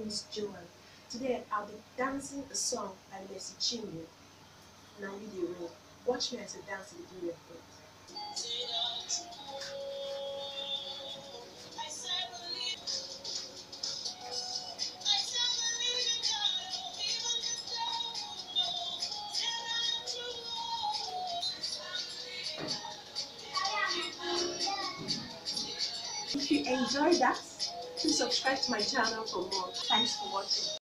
name is Joan. Today I'll be dancing a song by Mercy Chinwe. Now you the ring. Watch me as I dance with your foot. If you enjoyed that, please subscribe to my channel for more. Thanks for watching.